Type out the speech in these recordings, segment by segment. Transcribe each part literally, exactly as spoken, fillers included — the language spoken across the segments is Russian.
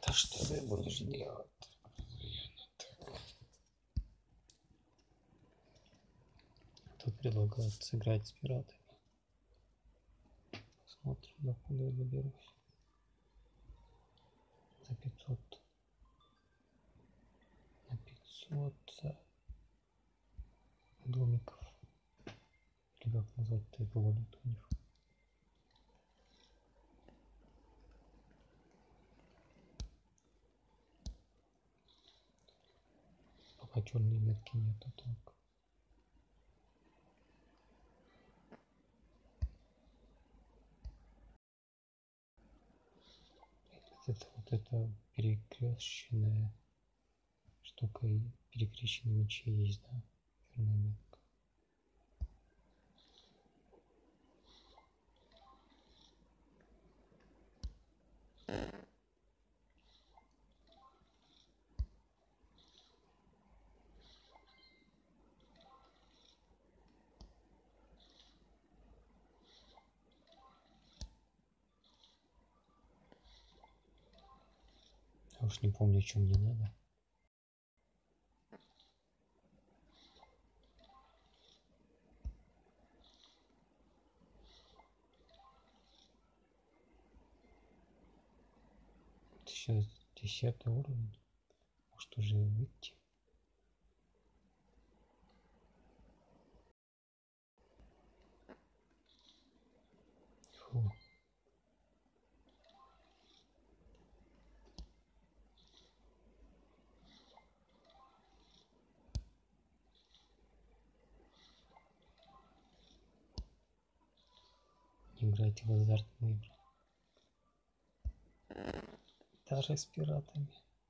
Это что ты будешь делать? Тут предлагают сыграть с пиратами. Смотрим, докуда я доберусь. За пятьсот. На пятьсот домиков. Или как назвать-то эту валюту у них? Пока черной метки нету только. Это вот эта перекрещенная штука и перекрещенные мечи есть, да? Черная метка. Я уж не помню, что мне надо. Сейчас десятый уровень. Может уже выйти. Фу. Играйте в азартные игры. Даже с пиратами.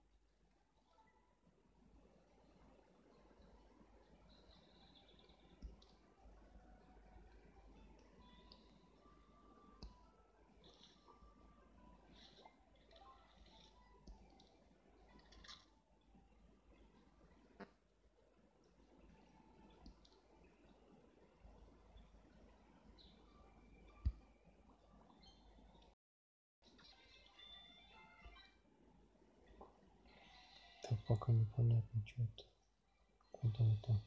Так пока непонятно, что это. Куда это?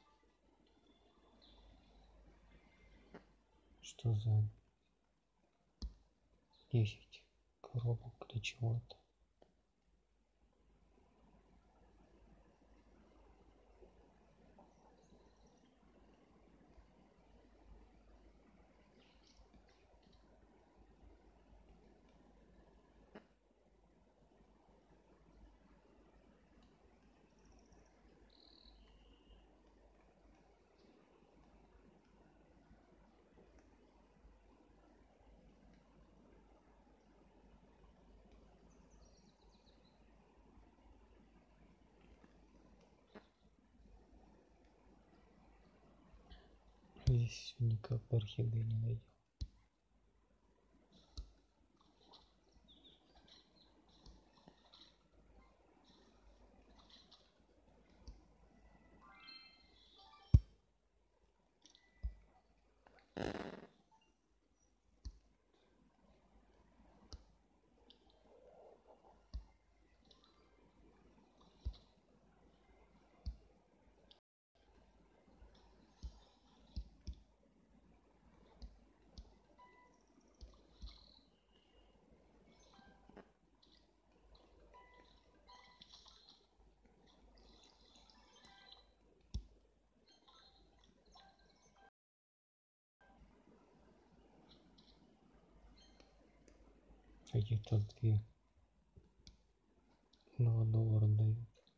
Что за десять коробок для чего-то? Здесь все никак орхидеи не найдем. Какие-то две два доллара дают.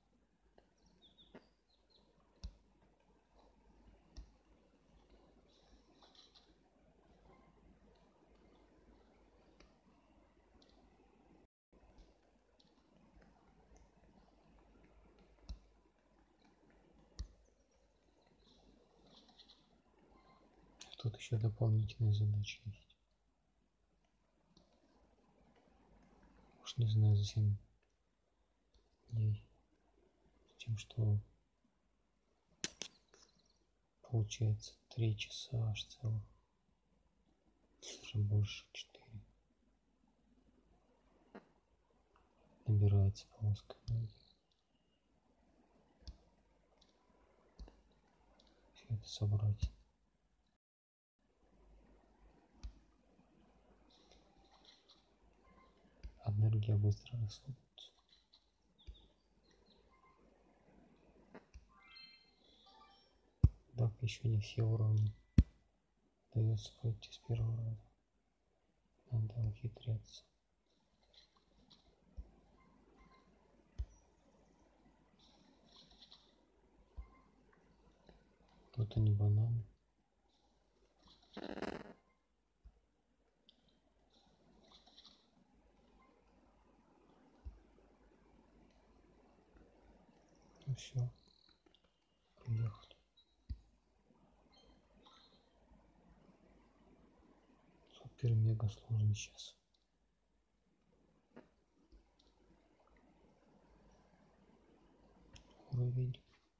Тут еще дополнительные задачи есть. Уж не знаю, зачем ей. С тем, что получается три часа аж целых. Даже больше, четыре. набирается полоска энергии. Все это собрать. Энергия быстро расходуется. Так, еще не все уровни дается пройти с первого раза. Надо ухитряться. Вот они, бананы. Ну все, приехали. Супер мега сложный сейчас. Уровень.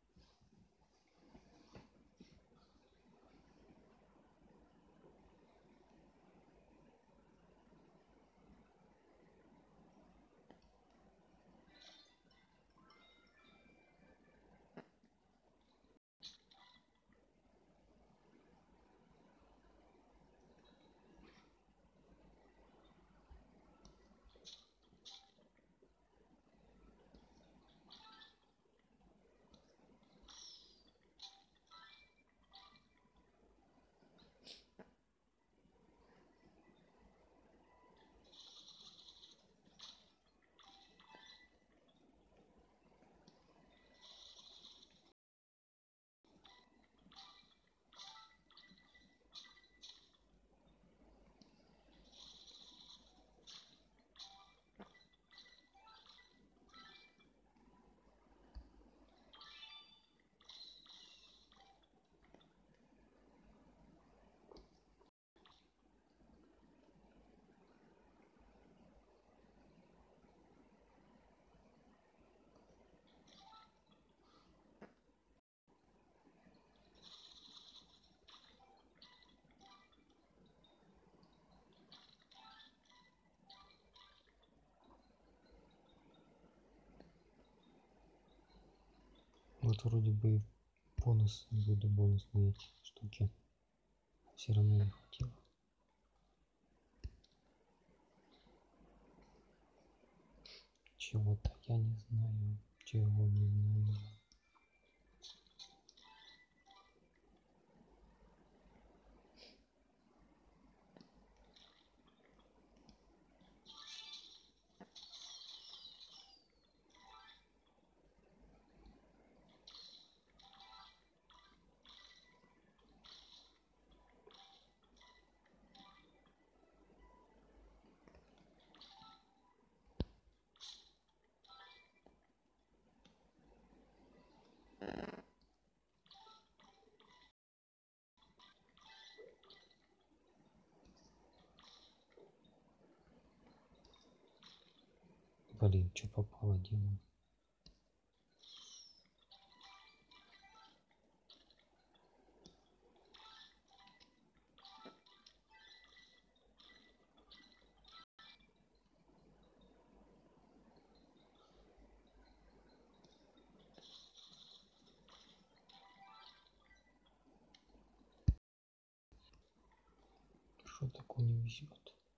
Вот вроде бы бонус, буду бонусные эти штуки. Все равно не хватило. Чего-то я не знаю. Чего не знаю. Блин, что попало, делаю? Что такое не везет?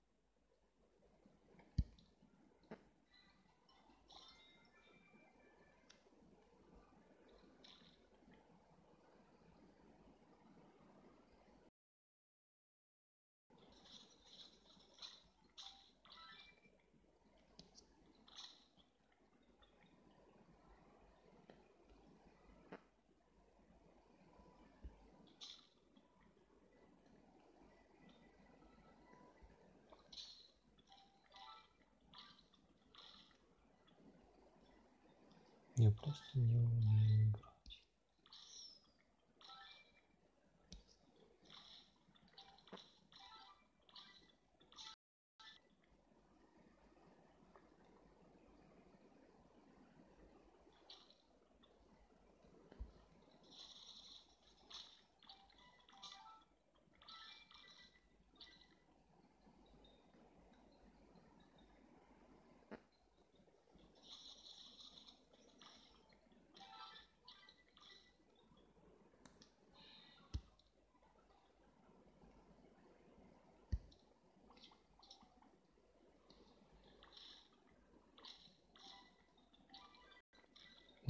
Я просто не умею играть.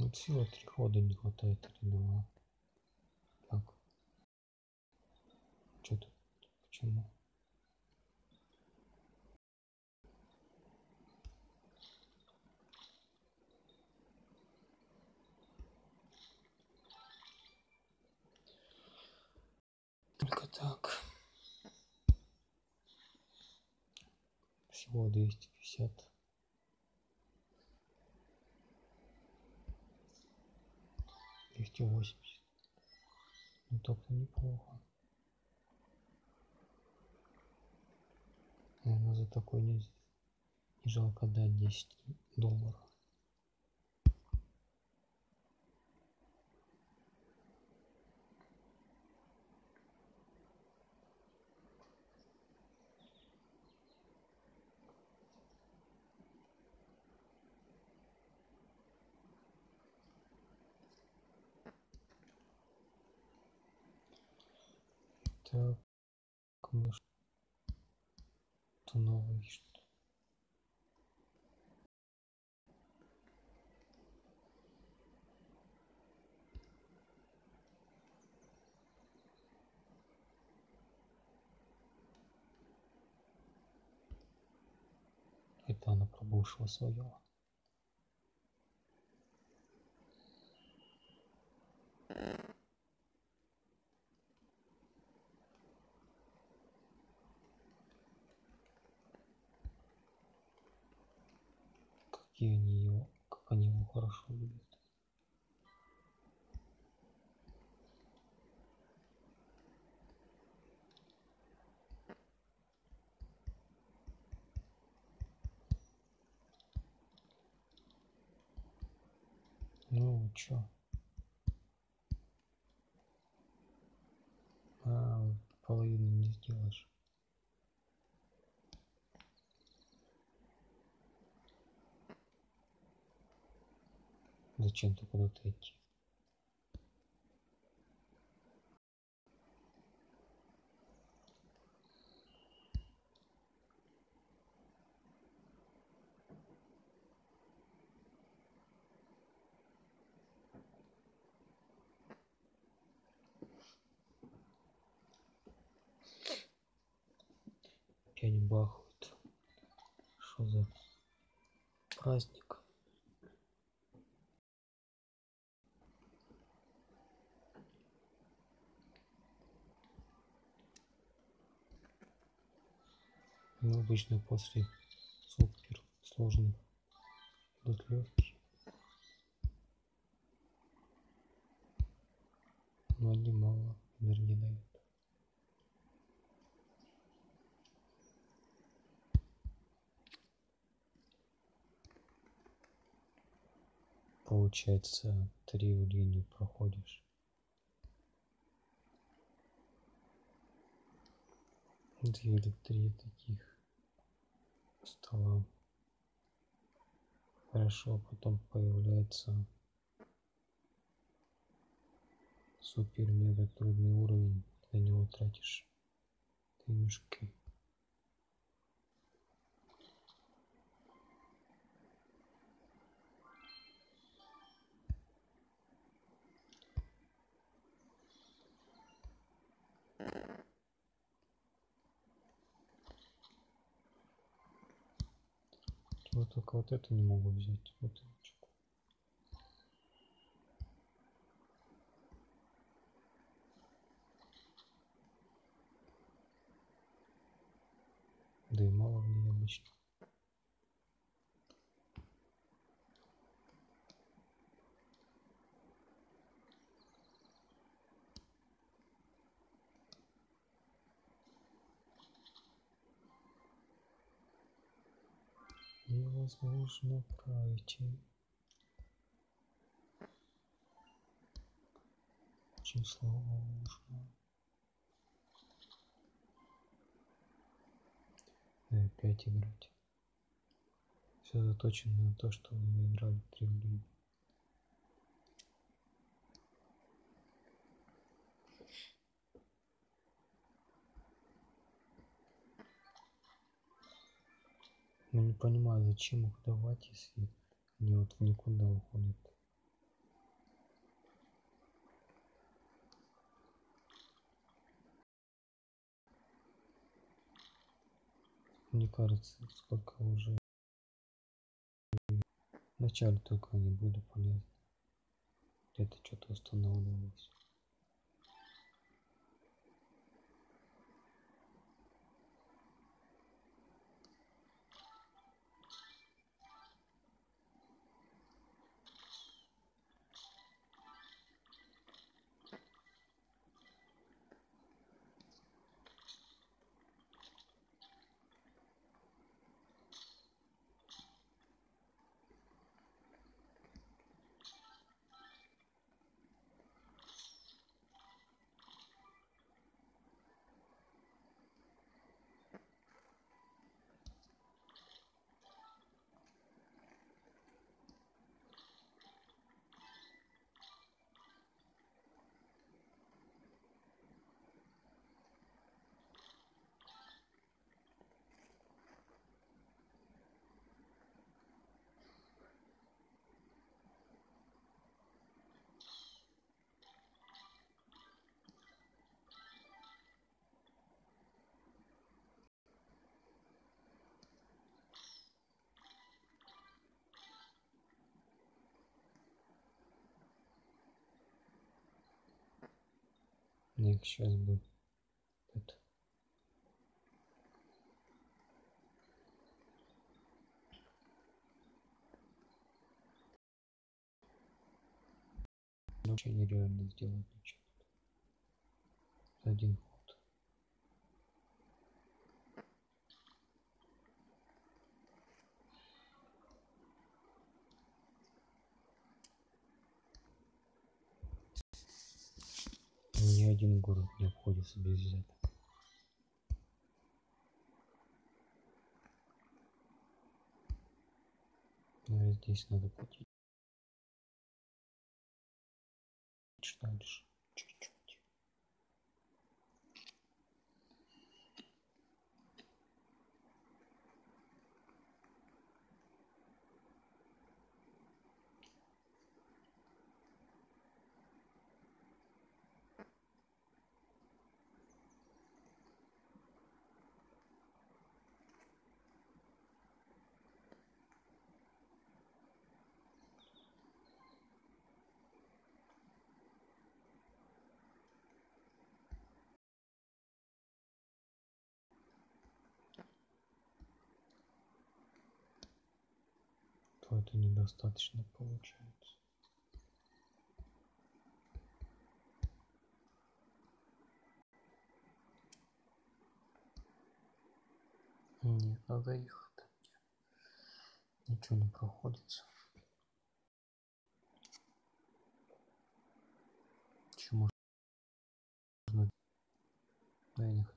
Вот всего три хода не хватает или два. Так. Что тут? Почему? Только так. Всего двести пятьдесят. двести восемьдесят. Ну так-то неплохо. Наверное, за такой не, не жалко дать десять долларов. Так, может, то новый что? Это она пробушила свое. Какие они его, как они его хорошо любят. Ну чё? А, вот половину не сделаешь. Зачем-то куда-то идти. Опять бахают. Что за праздник? Ну, обычно после супер сложных идут легкие. Но они мало энергии дают. Получается, три в линию проходишь. Две или три таких стола. Хорошо, потом появляется супер мега трудный уровень, на него тратишь денежки. Вот только вот это не могу взять. Вот. Да и мало в ней обычно. Невозможно пройти. Очень сложно. И опять играть. Все заточено на то, что мы играли три в. Ну не понимаю, зачем их давать, если они вот в никуда уходят. Мне кажется, сколько уже вначале только они были полезны. Где-то что-то устанавливалось. Мне сейчас бы это вообще нереально сделать ничего. Один ход. Ни один город не обходится без взяток. Но здесь надо платить. Дальше чуть-чуть. То это недостаточно получается. Нет, надо их. Ничего не проходится. Еще можно. Да, я не хочу.